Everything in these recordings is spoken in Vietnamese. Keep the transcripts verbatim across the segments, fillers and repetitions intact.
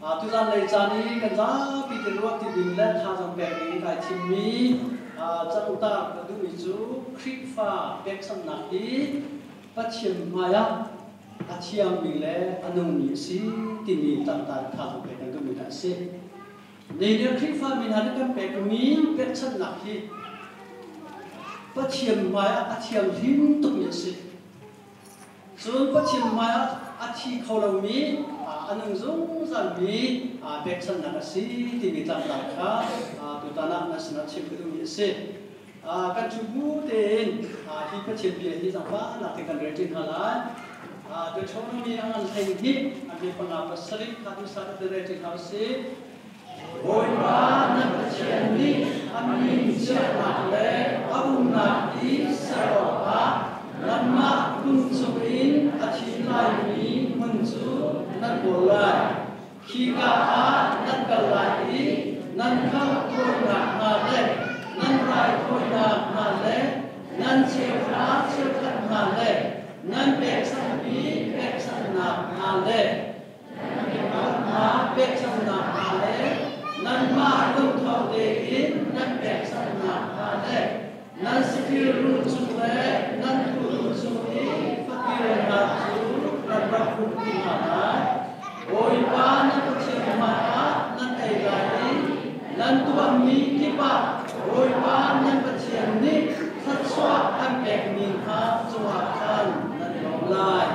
tu gian lấy cha ni kan za pi tin ruat ti ding le tha jong pek ni kai thim mi chang ta ka du mi chu khrit fa pek sam na hi pathiam maya athiam mi le anung mi si ti mi tam ta tha jong pek kan du mi da se nei ne khrit fa mi na kan pek mi pek chan na hi pathiam maya athiam him tuk mi si chun pathiam maya athi khawlo mi anung zung zan mi pek chan na si ti mi tam ta kha tu ta na na sna chim du mi se kan chu bu ten hi pathiam bi hi jang pa na te kan re tin hala tu chon mi angan thai hi ami panga pasari khatu sa te re tin ha se oi ba na pathiam ni ami cha na le aum na i sa ro ha Lama kun suin athi lai mi mun chu nan bolai khika a nan kalai nan kham thoi na na le nan rai thoi na na le nan che pha che khat na le nan pek san mi pek san na na le nan ma pek san na na le nan ma kun thau de in nan pek san na na le nan sikir ru chu le nan oi ba na pathiam maya nan ai lai nan tua mi ki ba oi ba nan pathiam ni that swa am pek min ha chwa khan nan long lai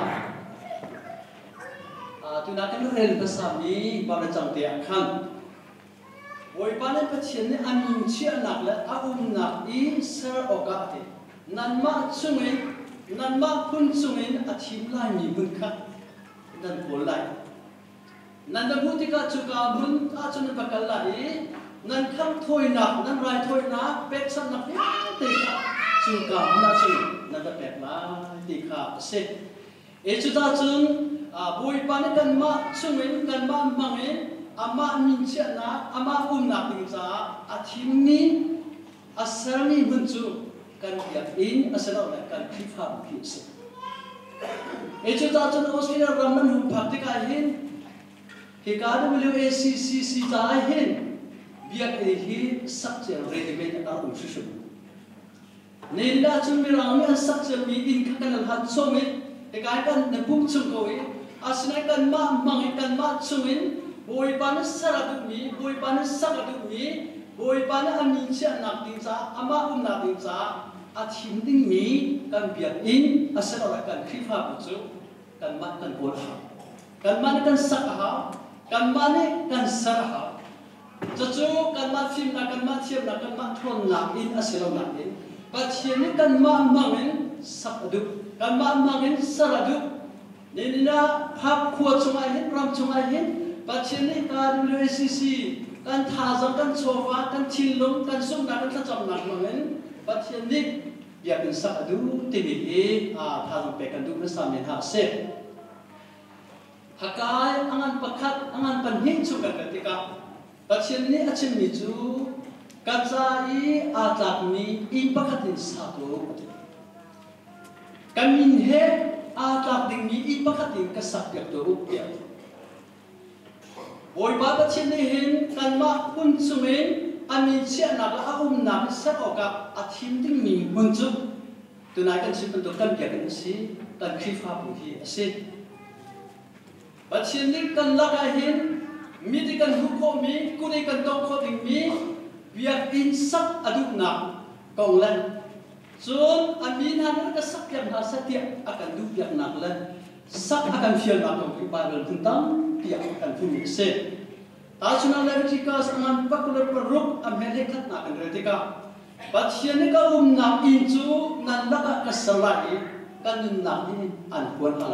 a tu na kan rel pasam ni ba na chang te khan oi ba nan pathiam ni amin chia nak la a um nak i sar oka te nan ma chungin nan ma phun chungin a thim lai mi bun kha nan bol lai nan da butika chuka bun a chun bakal lai nan kham thoi nak nan rai thoi na pek san nak ya te kha chuka na chu nan da pek la ti kha se e chu ta chun a boi pa ne kan ma chungin kan ma mangin ama min chia na ama um nak ting cha a thim ni a sar ni bun chu kan ya in asalo la kan khifa phi se e chu ta chun Australia ramman hum phakti ka hin he ka W A C C ta hin biak e hi sakche re de be ta um shu shu ne da chun mi rang mi sakche mi in ka kan han so mi e ka kan na pum chung ko e asna kan ma mang kan ma chungin boi pa na saradu mi boi pa na saradu mi boi pa na amin chia nak ting cha ama um nak ting cha a thim ding mi kan biak in asalo la kan khifa bu chu kan ma kan bol ha kan ma kan sak ha kan ma ne kan sar ha chu chu kan ma phim na kan ma thiam na kan ma thon na in asalo na in pa thien ni kan ma mangin sak adu kan ma mangin sar adu ni na hap khuwa chungai hin ram chungai hin pa thien ni ka W A C C kan tha jang kan chowa kan thilung kan sum na kan thacham na mangin pathian ni ya bin sa adu ti bi e a tha jong pe kan du na sa men ha se hakai angan pakhat angan pan hin chu kan ka tika pathian ni achim ni chu ka cha i a tlak ni i pakhatin sa to kan min he a tlak ding ni i pakhatin ka sak yak to uk ya oi ba pathian ni hin kan ma kun chumen ami chia na la um na sa oka athim ding mi mun chu tunai kan si pen to kan ya kan si kan khifa bu hi ase pathian ni kan la ga hin mi di kan hu ko mi ku ni kan tong kho ding mi biak in sak adu na kong lan chun amin han ka sak yang na sa tia akan du biak na lan sak akan fial na kong ki bible kun tam tia akan fu mi se Tachuna Leviticus aman pakular peruk amhele khat na kan retika pathian ka um na inchu nan laka kasalai kan na in an kuan ala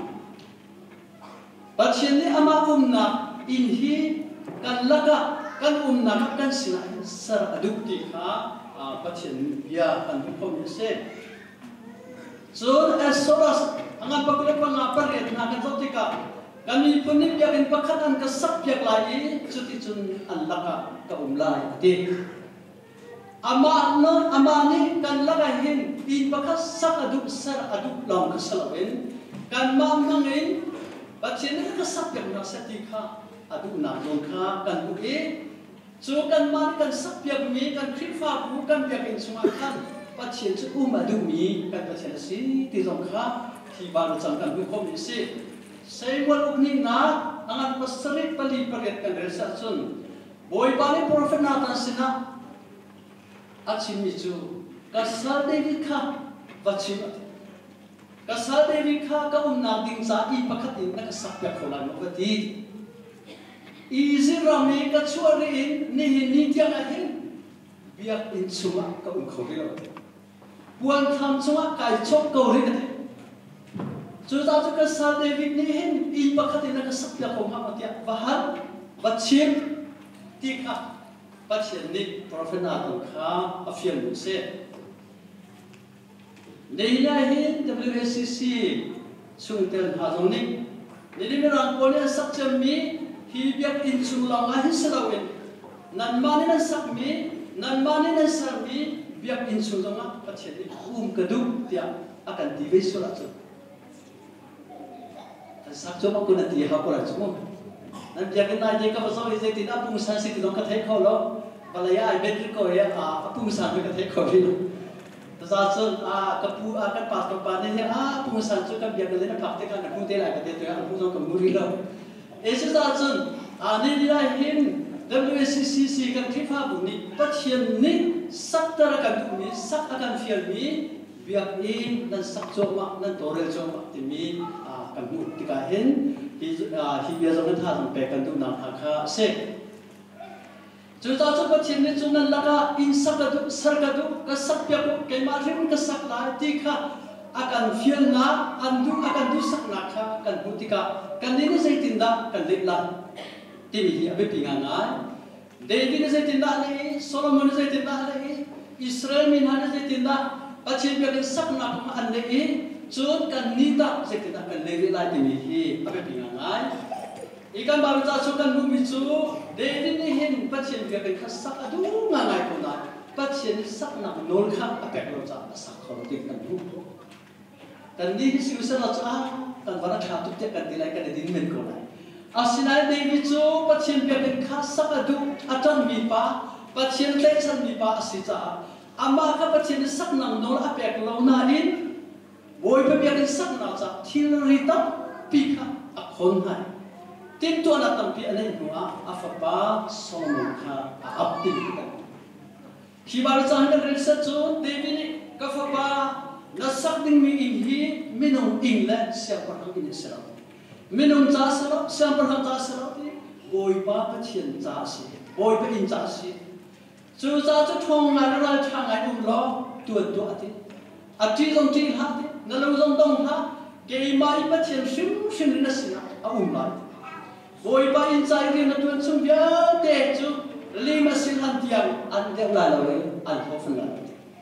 pathian ni ama um na in hi kan laka kan um na kan sina sar adukti kha pathian ya kan ko mi se so as soras angan pakular pangapar ya na kan zotika kami punim yakin pakatan kasap yak lai cuti cun anlaka ka umlai ati ama no ama ni kan lagahin in pakas sak aduk sar aduk long kasalawin kan mamangin patien ka kasap yak na satika adu na zon kha kan bu e chu kan man kan sak piak mi kan khri fa bu kan piak in chunga kan pathian chu um adu mi kan pathian si ti zon kha thi ba ru chang kan bu khom ni si sei wal ukni na angan pasari pali paret kan resa chun boy bani prophet na tan sina achin mi chu kasal devi kha vachim kasal devi kha ka um na ding sa i pakhatin na ka sak piak kholan no ti easy rami ka chuari in ni ni tiang a hin biak in chuma ka um khori lo buan tham chuma kai chok ko ri ka chu ta chu ka sa david ni hin i pakhatin na ka sak piak khom ha tia bahal bachim ti kha pathian ni prophet na tu kha afian mu se nei la hin W A C C chung tel ha jong ni ni ni rang ko le sak cham mi hi biak in chung long a hi salawin nan mani na sak mi nan mani na sar mi biak in chung jong a pathian ni um ka du tia akan ti ve sura chu ta sak chu ma ko na ti ha ko la chu nan biak na je ka ba so i je ti na pung san si ti dong ka thai kho lo balaya ai bet ko ya a pung san ka thai kho ri ta za chu a ka pu a ka pa ka pa ne a pung san chu ka biak le na phak te ka na pung te la ka te to a pung jong ka mu ri lo Ese ta chun ani la hin W A C C kan khifa bu ni pathian ni saktara kan tu ni sak akan fial mi biak in dan sak choma dan torel choma ti mi a kan mu ti ka hin hi hi bia jong tha jong pe kan tu na ha kha se chu ta chu pathian ni chun nan laka in sak ka tu sar ka tu ka sak pya ku ke ma rim ka sak la ti kha akan fial na andu akan du sak na kha kan mu ti ka kan ni sei tinda kan lit la ti mi hi abe pinga nga David sei tinda le Solomon sei tinda le Israel min han sei tinda pachin bi kan sak na ma an le chun kan ni ta sei tinda kan le la ti mi hi abe pinga nga ikan ba ta chu kan mu mi chu David ni hin pachin bi kan sak adu nga ngai ko na pachin sak na nol kha ape lo cha sak kho ti kan du kan ni si usa la cha kan vara kha tu te kan dilai kan din men ko lai asinai devi chu pathian pe kan kha sak adu atan mi pa pathian le chan mi pa asicha ama kha pathian sak nang nol apek lo na in boy pe kan sak na cha thil ri ta pi kha a khon hai tin to na tam pi ane nuwa afapa solomon kha a apti kan khi bar chan kan resa chu devi ni ka fa pa na sak ding mi in hi minong ing la sia par hang in sera minong cha sera sia par hang cha sera ti boy pa pathian cha si boy pa in cha si chu cha chu thong ngai la thang ngai um lo tu tu ati ati jong ti ha ti na lo jong dong ha ke mai pathian sim sim na sia a um la boy pa in cha ri na tu chung bia te chu lima sin han tiang an de la lo le an ho fan la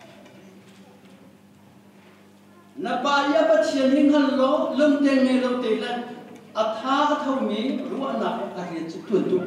na pa ya ba thian hing han lo lum teng ne lo te lan a tha thau mi ru na a ri chu tu tu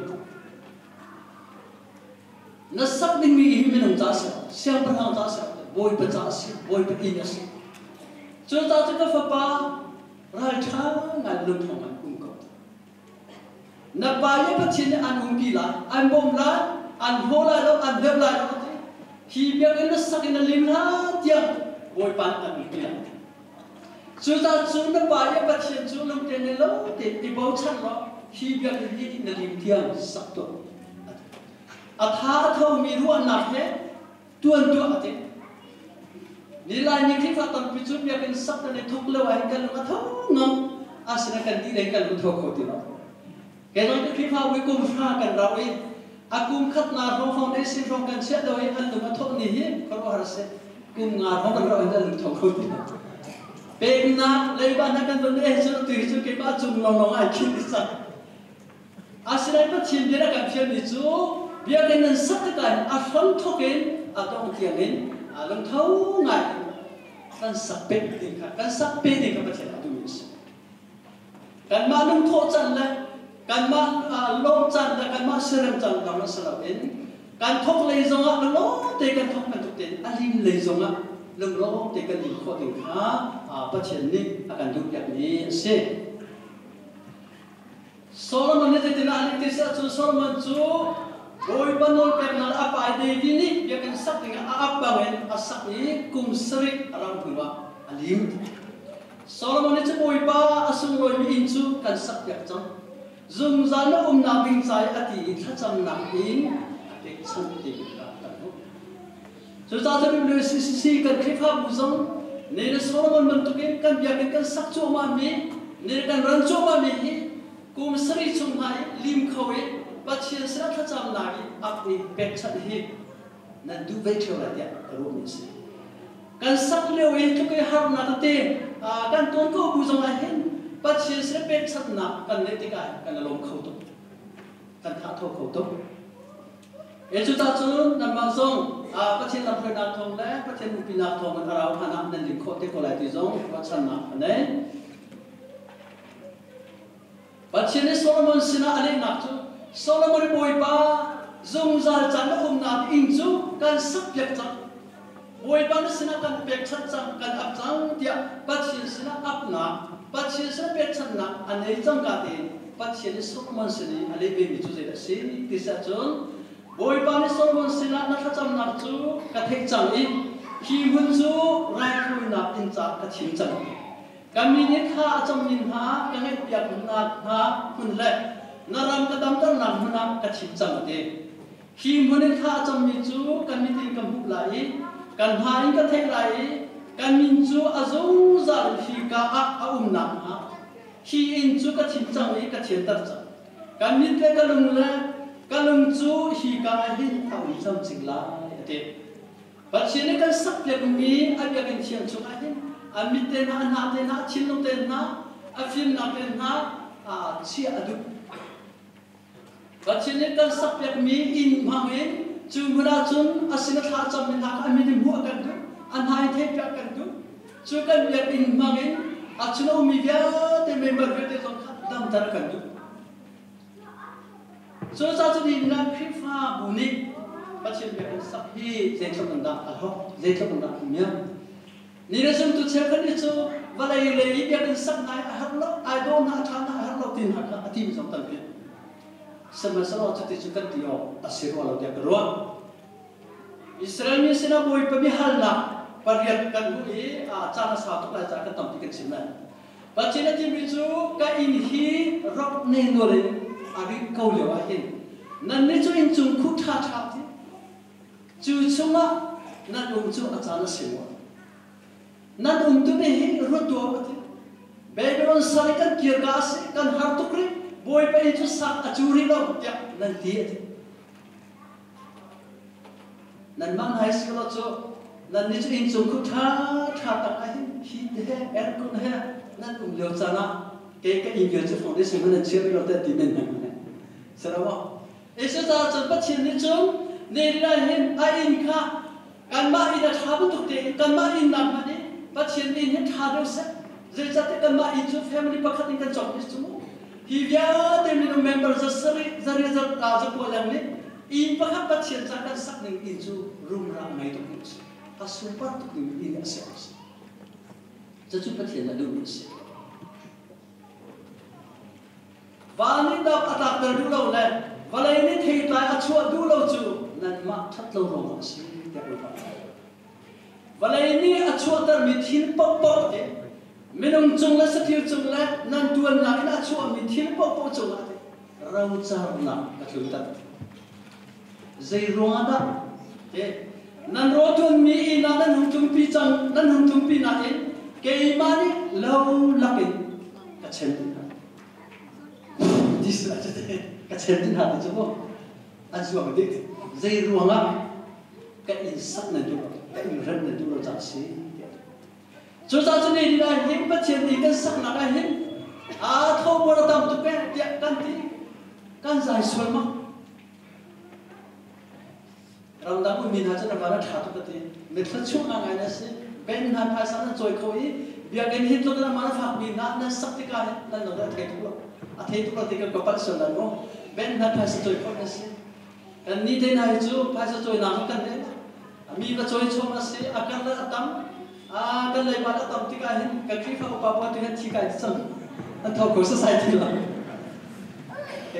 na sak ding mi hi minung cha sa siang pa hang cha sa boy pa cha si boy pa in si chu ta chu ka fa pa ral tha ngal lum thong man kum ko na pa ya ba thian an um pi la an bom la an ho la lo an deb la lo hi bia ke na sak in lim la tia boy pan an pi la chu ta chu na pa ya ba thian chu lum te ne lo te ti bo chan lo hi bia ke ni na lim tiang sak to a tha thau mi ru an na he tuan tu ate ni lai ni khi fa tam pi chu bia ke sak ta ne thok lo ai kan ma thau ngam asina kan ti le kan lu thok ko ti lo ke no ni khi fa wi kum fa kan ra wi akum khat na ro foundation ro kan se do ai an lu ma thok ni hi ko ro har se kum nga ro kan ro an lu thok ko ti Bên na lấy ban na kan vấn đề chu tu chu ke ba chung long long ai kin sa asilai pa chin de na kan phian ni chu bia kan nan sak ta kan a thon thokin a tong tiang in a lam thau ngai kan sak pe ti ka kan sak pe ti ka pa chen tu mi kan ma nung tho chan la kan ma long chan la kan ma serem chan ka ma sala in kan thok lei zong a lo te kan thok kan tu ten a lim lei zong a lưng lỗ thì cần gì khó tình khá à phát triển đi à cần giúp việc ní xe Solomon ni te tina alik tisa chu Solomon chu boy banol pek na apa ide vini dia kan sak dengan apa men asak ni kum serik alam pura alim. Solomon ni chu boy pa asung boy mi inchu kan sak yak chang. Zum zana um na bing sai ati thacham na in ate chang ti ka kan ho. So ta ta bi si si si kan khifa buzong ne Solomon bentukin kan biakin kan sak chu ma mi ne kan ran chu ma mi kum sri chung hai lim khawe pathian sra thacham nagi apni pek chat hi na du ve thola dia ro ni se kan sak le we to ke har na te kan ton ko bu jong a hen pathian sra pek chat na kan ne te ka kan lom khau to kan tha tho khau to e chu ta chu na ma song a pathian la phra na thong le pathian pi na thong ma rao hana nan lim kho te ko lai ti jong pa chan na ne Pathian ni Solomon sina alik nak tu Solomon boy pa zong zal chan na um na in chu kan sak yak chang boy pa na sina kan pek chat chang kan ap chang dia Pathian sina ap na Pathian sina pek chat na anei chang ka te Pathian ni Solomon sini alik be mi chu je da si ti sa chon boy pa ni Solomon sina na tha cham nak chu ka thei chang i hi hun chu rai khu na in cha ka thim chang kami ni kha cham min ha ka ngai piak na ha hun le naram ka dam tan nam na ka thim chang te hi mun kha cham mi chu kami tin kam hu lai kan ha in ka thei lai kan min chu azong zal hi ka a a um na ha hi in chu ka thim chang i ka thien tar chang kan min pe ka lung le ka lung chu hi ka hin a um cham ching la te Pathian ni kan sak piak mi a piak in thian chu a hin amit te na na te na chin te na a film na te na a chi adu Pathian ni kan sak piak mi in ma me chu mura chun asina tha cham min na ami ni mu kan du an hai the piak kan du chu kan piak in ma me a chuno mi bia te member ve te tong dam tar kan du so sa chu ni na khifa bu ni Pathian piak sak hi je thok da a ho je thok da mi ni ra sum tu che kan ni chu valai le i ya kan sak nai a har lo I don't na tha na har lo tin ha ka atim som tan pe sama sa lo chu ti chu kan ti o asiro lo dia ro Israel ni sina boy pa bi hal na pariat kan hu i a cha na sa to la cha ka tam ti kan sim na ba china ti mi chu ka in hi rok ne no le a bi kau le wa hin nan ni chu in chung khu tha tha ti chu chuma nan um chu a cha na sim wa nan um tu ne hi ro to ati Babylon sari kan kirgas kan har tu kri boy pa itu sak achuri lo ya nan ti ati nan man hai skolo cho nan ni chu in chung khu tha tha ta ka hi hi he er kun he nan um lo chana ke ka in ge chu foundation nan che lo ta ti men nan sarawa ese ta cha pa chin ni chu ne ra hin a in kha kan ma ina tha bu tu te kan ma in na ma ni Pathian ni hin tha do se je chate kan ma in chu family pakhat in kan chok ni chu hi bia te mi no member za sari zari za ta za ko lang ni in pakhat Pathian cha kan sak ning in chu room ra mai to ni a super to ni in ase cha chu Pathian na do ni se wani da atak dar du lo le walai ni thei tai a chu du lo chu nan ma that lo ro ma si te ko ba Valai ni achuat dar mithil pok pok te minum chung la sathil chung la nan tuan na ina achuat mithil pok pok chung la te rau char na ka thul ta zai ronga da te nan ro tuan mi ina nan hum tum pi chang nan hum tum pi na in ke ma ni lo lakin ka chen dis la te ka chen din ha te chu an su ma dik zai ronga ka in sak na du cái người dân này chúng ta sĩ, chúng ta cho nên là những phát triển thì cái sắc là cái hết, à thâu bao nhiêu tầm tụi bé tiệm căn tí, căn dài xuôi mà, rồi đó mình hãy cho nó vào nó thả tụi cái mình phát chung là ngày này sẽ bên hàn phải sáng nó trôi khối, việc cái hết tụi nó mà nó phạt mình nó nó sắc tí cái nó nó đã thấy tụi nó, à thấy tụi nó thì cái cái bắt sườn là nó bên hàn phải trôi khối nó sẽ, cái như thế này chú phải trôi nào nó cần đấy. Mi ba choi choma se akan la atam a kan lai ba atam ti ka hin ka tri fa pa pa ti han thi ka chang an thau ko society la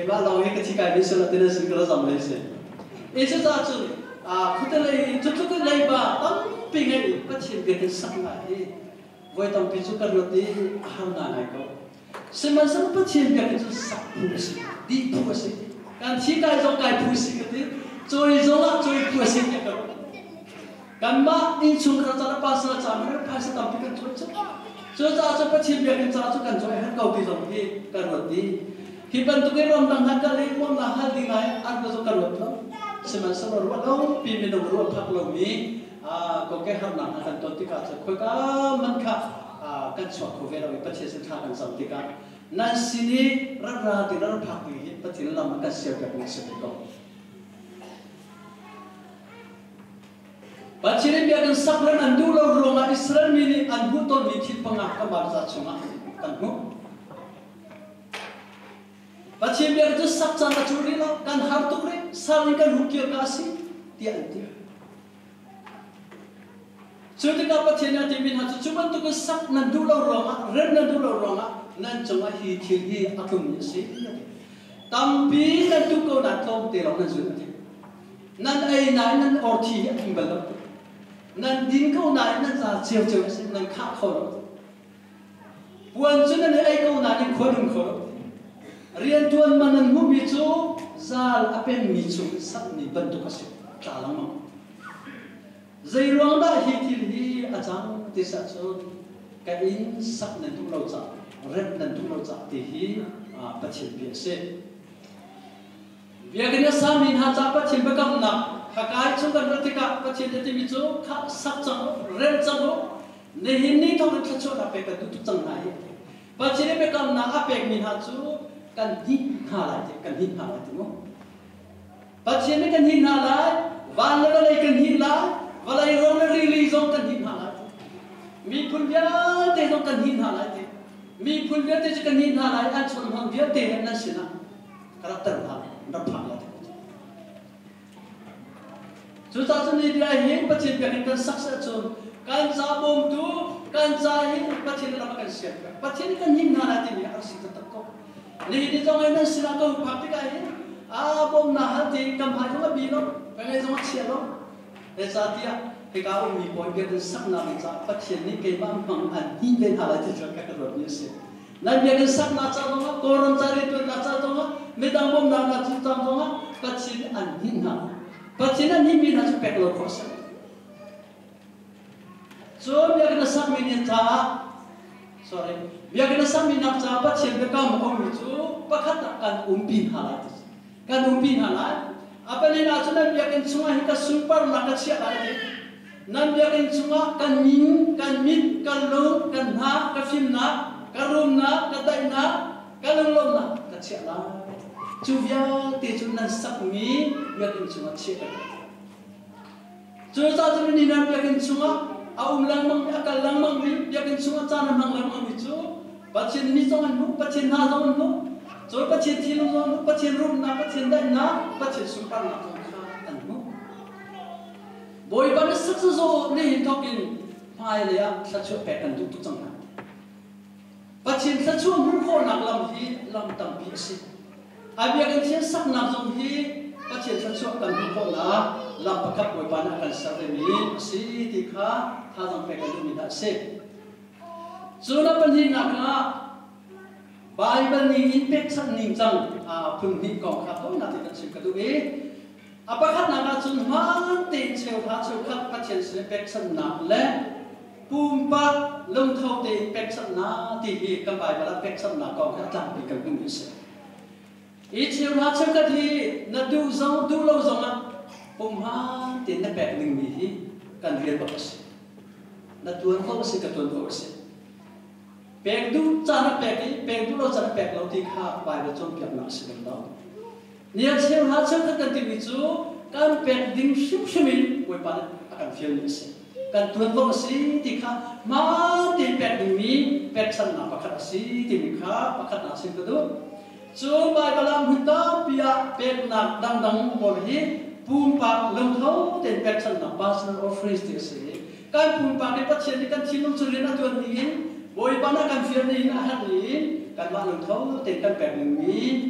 cái ba lòng cái chỉ cái biết sự là tên là sự cái là dòng lấy sự ý chứ ra chứ à cứ tên lấy chút chút cái lấy ba tấm pin ấy bắt chuyện việc cái sang lại đi với tấm pin chút cái rồi đi ham nào này có sự mà sao bắt chuyện việc cái chút sắc phù sự đi phù sự cái chỉ cái dòng cái phù sự cái đi rồi dòng là rồi phù sự cái cái kan ma in chung kar chana pas na cham har phai sa tam pi kan choi chu cho cha cho pa chim bia kan cha chu kan choi har kau ti jong hi kan ro ti hi ban tu ke rom dang han ka le mom la hal ding ai an ko so kan ro lo seman sa ro lo pi mi no ro phak lo mi a ko ke har na kan to ti ka cha khoi ka man kha a kan chwa ko ve lo pa che se tha kan sam ti ka nan sini ra ra ti ra phak ni pa tin lam ka se ka ni se ko Baciri biarkan sabran andu lau ronga Israel mini andu ton mitin pengah kamar zacunga kanhu. Baciri biar itu sab canda curi lau kan hartuk re saling kan hukir kasih tiang tiang. Sudah kapat cina timin hatu cuma tu ke sab nandu lau ronga ren nandu lau ronga nan cuma hi hi akum nyesi. Tampi nandu kau nak tom terong nan sudah ti. Nan ai nai nan orti akim balap. Nan din câu này nan ra chiều chiều nan khác khổ buồn chứ nan ai câu này nan khổ đừng khổ riêng tuần mà nan ngủ bị chú ra apen bị chú sắp ni bận tu kasi trả lắm mà dây loang đã hi thì hi à chăng thì sao chú cái in sắp nan tu lâu chả rep nan tu lâu chả thì hi à bắt chuyện việc sẽ việc này sao mình hạt chả bắt chuyện bắt cầm nặng Hakai chung kan berarti kak pacien itu bicu kak sak cang rem cang nehini thong kan chacho na pek tu tu cang nai pacien pe kam na apek min ha chu kan hin ha lai kan hin ha lai tu mo pacien kan hin ha lai van la lai kan hin lai walai rong la ri li zong kan hin ha lai mi phun bia te zong kan hin ha lai mi phun bia te kan hin ha lai an chon hang bia te na sina karakter ha na phang la chúng ta cho nên là hiện bắt chuyện việc cần sắc sẽ chôn cần giá bom tu cần giá hiện bắt chuyện là cần xem bắt chuyện cần nhìn nào là thì mình ăn sinh tất cả nên đi trong này nó sẽ là câu pháp cái cái à bom nào thì cầm hai chúng ta bị nó cái này chúng ta xem nó để sao thì cái cái ông mình coi việc sắc nào mình sao bắt chuyện này cái bằng bằng ăn nhìn bên hà là thì cho các cái rồi như thế này việc sắc nào cho nó koron cari tu nào cho nó mấy đám bom nào nào cho nó bắt chuyện ăn nhìn nào Pacina ni bin haju pek lo kosa. So biar kita sam min ta, sorry, biar kita sam min nak ta pacin bekam om itu pakat akan umpin halat. Kan umpin halat. Apa ni nak cuna biar kita semua kita super nak siap lagi. Nan biar kita semua kan min, kan mit, kan lo, kan ha, kan film na, kan rum na, kan tai na, kan long long na, kan siap lagi. Chú vía thì chú nan sắc mi việc in chúng chia cái chú ta chú ni nan việc in chúng à um lang mang akal lang mang mi việc in chúng ta nan lang mang mi chú bắt chuyện ni trong anh mu bắt chuyện na trong anh mu chú bắt chuyện thi long trong mu bắt chuyện rum na bắt chuyện đại na bắt chuyện sung pan na trong kha anh mu boy ban sắc sắc zo ni hin thok in phai le a sa chu pek kan tu tu chang na bắt chuyện sa chu mu kho nak lam hi lam tam pi si Abi akan siapa sak nak jom hi, pacien sesuatu kan bukan lah, lampak kap boy pana akan saremi, si tika, thazang pekan tu minta se. Zona penting nak na, Bible ni impact san ningjang, ah punghi kong kap tu nanti kan singkat tu eh. Apakah nak jom mati cewah cewah pacien impact san nak le, pumpak lom thau te impact san na, tihi kan Bible impact san nak kong kap jang ikan punghi se. Ít chiều na chơi cái thì na du giống du lâu giống à, bông hoa tiền na bẹt mình mì cần riêng bớt xí, na tuôn không xí cái tuôn bớt xí, bẹt du cha na bẹt đi, bẹt du lâu cha na bẹt lâu thì khá bài được trong việc nào xí làm đó, nhiều chiều na chơi cái cái thì chú cần bẹt đinh xíu xíu mình, quay bàn akan phiêu như xí, cần tuôn bớt xí thì khá, mà tiền bẹt mình mì, bẹt san na bạc khát xí thì mình khá bạc khát na xí cái đó. Chú bài kalam hunta pia pek nak dang dang bol hi pumpak lom thau ten pek san na personal offerings ti se kan pumpak ni patchen ni kan chinung churi na tuan ni boy bana kan fian ni na hat ni kan ma lom thau ten kan pek ni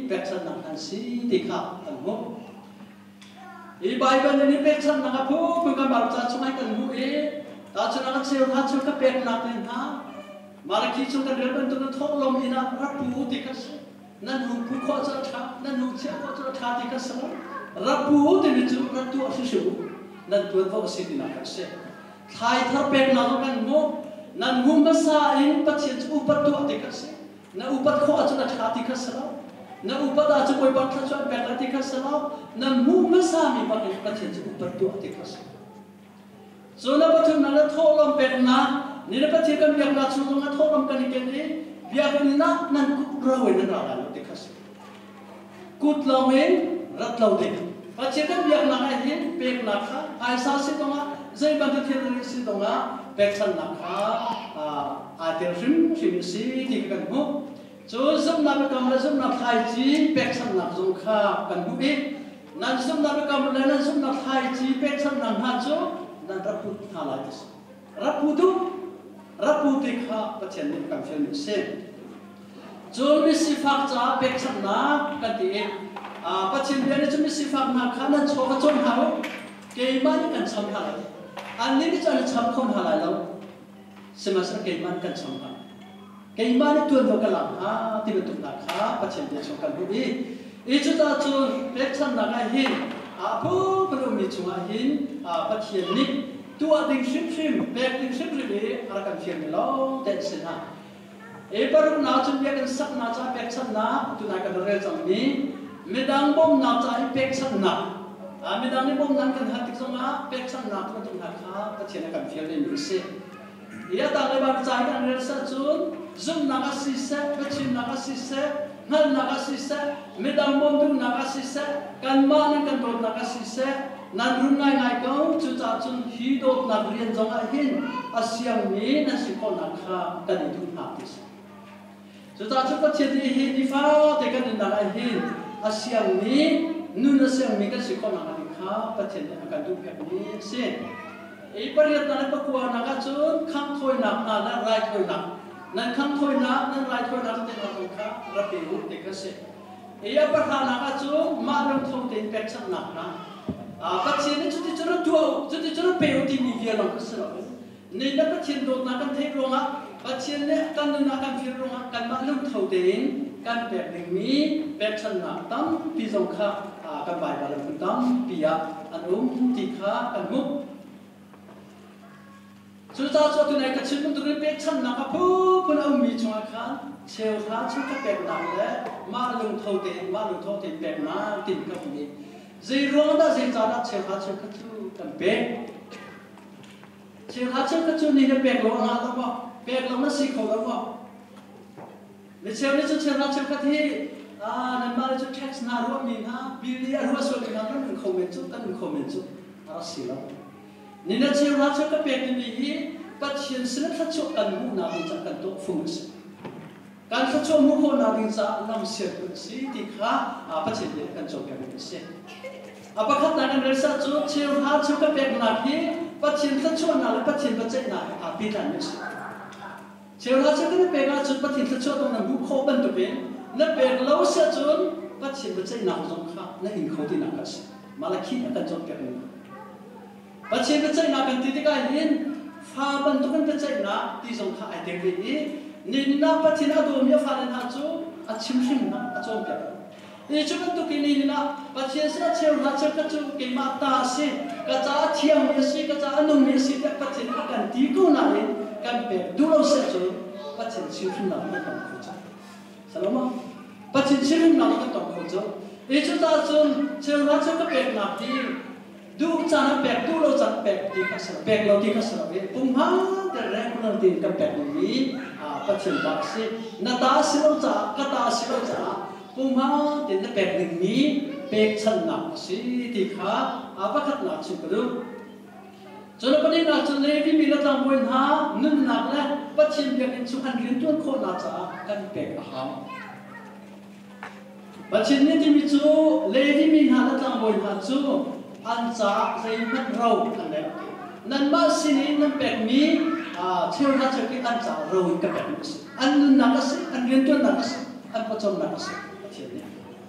เป็กชันนักอันสีติขาอันมุอีใบเป็นนี้เป็กชันนักผู้ผู้กำบังจัดช่วยกันมุอีตาชนะเชียวท่าชก็เป็กนักเลยนะมาลักขี้ชกันเรื่องเป็นตัวทองลมอินะรับผู้ติกัสนั่นหูผู้ข้อจะท่านั่นหูเชี่ยวข้อจะท่าติกัสรับผู้ติดจุรับตัวชิวนั่นตัวพวกสิ่งนักเสียไทยถ้าเป็กนักกันมุนั่นหูภาษาอินปัจเจกอุปตัวติกัสนั่นอุปข้อจะท่าติกัสนั่นอุปดาจะไปบังคับชนเป็กติกัสนั่นหูภาษามีบังคับปัจเจกอุปตัวติกัสส่วนนับถือนั่นทอลมเป็กนะนี่นับถือกันเบียกนัดส่วนนั้นทอลมกันอีกอย่างนี้เบียกนี่นะนั่นกุดเราเองนั่นอะไรเราติดขัดกุดเราเองรัดเราเด็กปัจจัยกันเบียกนักไอ้เห็นเป็กนักข้าไอ้สาวสิตรงนั้นใจบันทึกเทียนนี้สิตรงนั้นเป็กสันนักข้าอาเทียนริมริมสิที่กันมุกส่วนสมนับกำลังสมนับไทยจีเป็กสันนักจงข้ากันมุกอีนั่นสมนับกำลังนั่นสมนับไทยจีเป็กสันนักฮัจโจนั่นรับพูดหาลายดิสรับพูดดูรับพูดที่ข้าประเทศนี้กันเช่นนี้เช่นจนมีสิฟักจ้าเป็กชันนักกันที่อ่าประเทศนี้จะมีสิฟักนักข้านั้นโชว์กันจนหาวเกี่ยมันกันช้ำหาลายอันนี้จะช้ำคนหาลายแล้วสมัยสักเกี่ยมันกันช้ำหาเกี่ยมันตัวเดียวกันหลังฮะที่เป็นตัวนักข้าประเทศนี้ชมกันดูดีอีจุดนั้นจนเป็กชันนักไอ้หินอาผู้ปรุมิจงอาหินอาประเทศนี้ตัวดิ่งชิมชิมแบกดิ่งชิมชิมนี้อะไรกันเทียมนี่แล้วแต่สินะเอปรุณาจนเบียกันสักนาจาแบกสักนาตัวนักการเรื่องจังนี้ไม่ดังบ่มนาจาแบกสักนาอ่าไม่ดังนี่บ่มนั้นกันหัดติดสมาแบกสักนาตัวตัวนักข้าประเทศนักการเทียมนี่มีเสียอีต่างในบางใจกันเรื่องสักจุนจุนนักสิเสประเทศนักสิเสนั่นนักสิเสไม่ดังบ่มตัวนักสิเสกันมานั่นกันโดนนักสิเสนั่นรุ่นง่ายๆก็จุดจ่าจุนฮีโดดนักเรียนจงอาหินอาเซียนนี้นั่นสิคนนักข่ากันดูหาดิสจุดจ่าจุดก็เชื่อที่ฮีดีฟ้าแต่กันนักอาหินอาเซียนนี้นู่นอาเซียนนี้กันสิคนนักข่าประเทศนี้กันดูแบบนี้เช่นไอ้ประเทศนั้นก็กลัวนักจุนข้างถอยนักนั่นและไรถอยนักนั่นข้างถอยนักนั่นไรถอยนักที่นักข่ารับผิวติดกันเช่นไอ้ประธานนักจุนมาลงทุนติดเป็นชั้นนักนะอ่าปัจจัยนี้จุดที่จะรู้ตัวจุดที่จะรู้เปรี้ยวที่มีเวียนหลังก็สลับนี่นับปัจจัยโดนนักการเทคโลงะปัจจัยนี้การดูนักการฟิลโลงะการมาลุ่มเท่าเดิมการแบบหนึ่งมีแบบชนะตั้มปีสองข้าอ่าการใบบาลานตั้มปีอะอันอุ้มตีข้ากันมุกสุดท้ายสุดที่ไหนก็ชิมมันตัวนี้แบบชนะกับผู้คนเอามีช่วงข้าเชลข้าชุดก็แบบนั้นแหละมาลุ่มเท่าเดิมมาลุ่มเท่าเดิมแบบนั้นติดกับนี้Zirona zirana cekha cekha tu kan beg cekha cekha tu ni ne beg lo na la ba beg lo na si kho la ba le cekha ni chu cekha cekha thi a nan ma le chu tax na ro mi na bi li a ro so na kan kho men chu kan kho men chu a si la ni na cekha cekha beg ni hi pa chien sin tha chu kan mu na bi cha kan to fu siการทดสอบมุขนาดินจะนำเสียงสิ่งที่ข้าอาปัจจัยกันจบกันเป็นเสียอาปัจจัยนั้นเรื่องสัจจุเชื่อหาเชื่อกับแบบนักที่ปัจจัยทดสอบนั้นและปัจจัยปัจจัยนั้นอาพิจารณาเสียเชื่อหาเชื่อกับแบบจุดปัจจัยทดสอบตรงนั้นมุขบันตุเป็นนั่นเป็นเราเสียจุดปัจจัยปัจจัยนั้นจงข้านั่นอินเขาที่นักกันเสียมาละคิดกันจบกันปัจจัยปัจจัยนักกันที่ที่กันเห็นฟ้าบันตุกันปัจจัยนักที่จงข้าไอเด็กนี้นี่นับปัจจัยนักดูมีฟ้าในทางจูอาชิมชิมนักอาจงกันนี่จุดนั้นตุกินี่นะปัจจัยสิ่งเชื่อรักเชื่อกันจูกิมาตาสิกระจายเทียมมีสิกระจายนุ่มมีสิแต่ปัจจัยนักกันที่กูนั่นเองกันเป็นดูเราเสียจูปัจจัยชิมชิมนักไม่ต้องคุยจ้าสลามปัจจัยชิมชิมนักไม่ต้องคุยจ้านี่จุดนั้นจูเชื่อรักเชื่อกันเป็นนักที่ดูจานแบกดูเราจัดแบกดีกันสระแบกเราดีกันสระเวปุ่มห้าแต่แรงเราดีกันแบกนี้อ่าปัจจัยบางสิ่งนาตาสิเราจัดกตาสิเราจัดปุ่มห้าแต่ในแบกหนึ่งนี้แบกชนะสิที่ข้าอาปัจจัยนักสุกดูจนวันนี้นักจนเลยที่มีระดับมวยหานึ่งนักและปัจจัยแบบนี้สุขันเรียนตัวคนอาจารย์กันแบกอาหารปัจจัยนี้ที่มีจูเลยที่มีหาระดับมวยหาจูอันจะใจมันเราอันนั้นนั่นมาสิ่งนี้นั่นแบบนี้อ่าเชื่อว่าจะกินอันจะเรากับแบบนี้อันนั้นนักสิอันเรียนตัวนักสิอันประจำนักสิเช่นนี้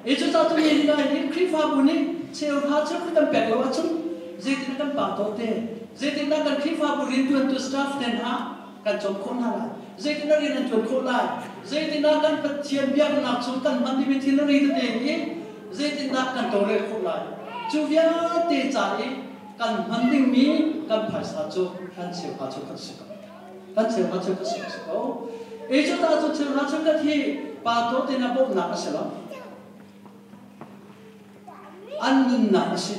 เอจุจ้าตัวนี้ได้นี่คริฟ้าบุญนี่เชี่ยวท้าเชี่ยวขึ้นตั้งแปดแล้วว่าจุนเจตินักกันป่าโตเต้เจตินักกันคริฟ้าบุญเรียนตัวตัวสตาฟเต็นฮะกันจมคนอะไรเจตินักเรียนตัวคนไรเจตินักกันปัจเจียนเบียกนักสุนกันมันที่มีที่นรีตัวเองนี่เจตินักกันตัวเรียนคนไรจูเวียเตจ่ายกันมันที่มีกันภาษาจูกันเชี่ยวท้าเชี่ยวกันสิกกันเชี่ยวท้าเชี่ยวกันสิกสิกเอจุจ้าตัวเชี่ยวท้าเชี่ยวกันที่ป่าโตเต้นับบุญนักเสร็จอันนั้นนักสิ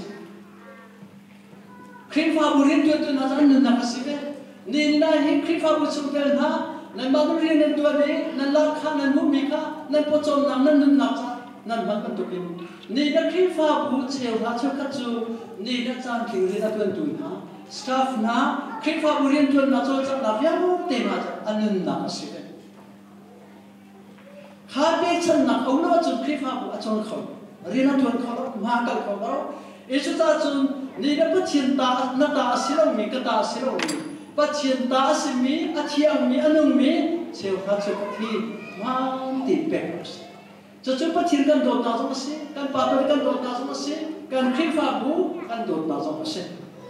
คริสฟ้าบุรีตัวตัวนั้นอันนั้นนักสิเว้นี่นะเห็นคริสฟ้าบุรีสุดเด่นฮะนั่นมาดูเรียนนั่นตัวนี้นั่นลักข้านั่นมุมิข้านั่นพอจอมนั่นนั่นนั่นนักจ้านั่นมันเป็นตัวเองนี่นะคริสฟ้าบุรีเชี่ยวราชกัจจุนี่นะจานคิงเรียนตัวตัวนะสตาฟนะคริสฟ้าบุรีตัวนั้นจอจากนับยามเต็มอาจอันนั้นนักสิเว้ข้าเด็กฉันนักเอาหน้าจุดคริสฟ้าบุรีจงเขาเรียนตัวเขาแล้วมากันเขาแล้วเอชุตาจุนนี่นะปัจจินตาหน้าตาสิเรามีกตาสิเรามีปัจจินตาสิมีอาเทียงมีอนุมีเชี่ยวทัดเชี่ยวที่มันติดเป็ดสิจะจุดปัจจินกันโดดตาสมัสิกันปาตัวกันโดดตาสมัสิกันคริฟ้าบุกันโดดตาสมัสิ